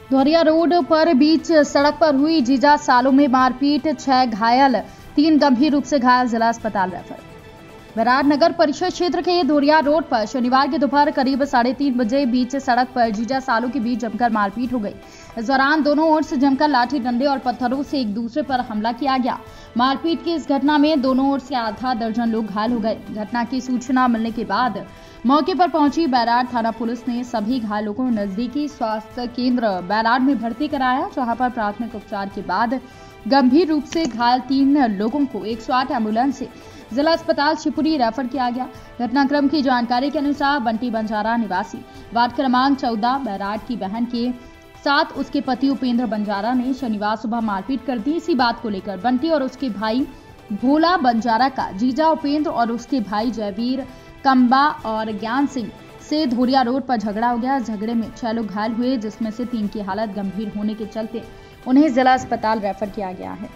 धोरिया road पर बीच सड़क पर हुई जीजा सालों में मारपीट, 6 घायल, 3 गंभीर रूप से घायल, जिला अस्पताल रेफर। विराट नगर परिषद क्षेत्र के धोरिया रोड पर शनिवार की दोपहर करीब 3:30 बजे बीच सड़क पर जीजा सालों के बीच जमकर मारपीट हो गई। इस दौरान दोनों ओर से जमकर लाठी डंडे और पत्थरों से एक दूसरे पर हमला किया गया। मारपीट की इस घटना में दोनों ओर से आधा दर्जन लोग घायल हो गए। घटना की सूचना मिलने के बाद मौके पर पहुंची बैराड थाना पुलिस ने सभी घायलों को नजदीकी स्वास्थ्य केंद्र बैराड में भर्ती कराया, जहां पर प्राथमिक उपचार के बाद गंभीर रूप से घायल 3 लोगों को 108 एम्बुलेंस से जिला अस्पताल शिवपुरी रेफर किया गया। घटनाक्रम की जानकारी के अनुसार बंटी बंजारा निवासी वार्ड क्रमांक 14 बैराड की बहन के साथ उसके पति उपेंद्र बंजारा ने शनिवार सुबह मारपीट कर दी। इसी बात को लेकर बंटी और उसके भाई भोला बंजारा का जीजा उपेंद्र और उसके भाई जयवीर कंबा और ज्ञान सिंह से धोरिया रोड पर झगड़ा हो गया। झगड़े में 6 लोग घायल हुए, जिसमें से 3 की हालत गंभीर होने के चलते उन्हें जिला अस्पताल रेफर किया गया है।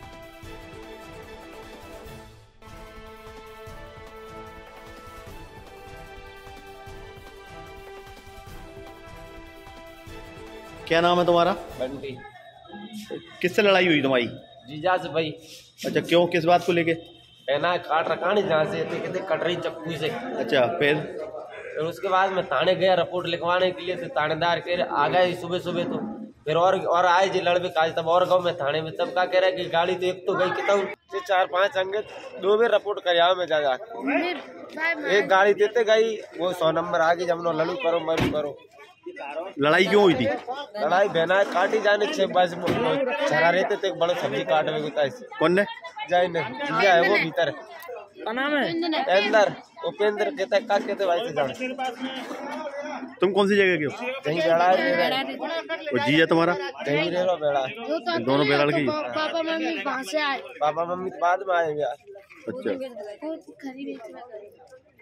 क्या नाम है तुम्हारा? बंटी। किससे लड़ाई हुई तुम्हारी? जीजा से भाई। अच्छा, क्यों, किस बात को लेके? पहना काट रखा नहीं जहाँ से कहते कट रही चक्कू से। अच्छा, फिर उसके बाद मैं थाने गया रिपोर्ट लिखवाने के लिए, तो थानेदार कह रहे आ गए सुबह सुबह, तो फिर और आए जी लड़के काज, तब और गाँव में थाने में तब का कह रहा है कि गाड़ी तो एक तो गई कितना 4-5 अंगे 2 बार रिपोर्ट कर मैं जा एक गाड़ी देते गई, वो 100 नंबर आ गई, जब लड़ू करो मरू करो। लड़ाई क्यों हुई थी? लड़ाई बहना काटी जाने 6 बजे छरा रहते थे, बड़े सब्जी काट में गुता। कौन ने? जाए जीजा है वो भीतर नाम है अंदर उपेंद्र कहता है का कहते भाई से जान। तुम कौन सी जगह के हो? कहीं बेड़ा है और जीजा तुम्हारा? कहीं रह बेड़ा। दोनों बेराड़ के? पापा मम्मी कहाँ से आए? पापा मम्मी बाद में आए यार। अच्छा,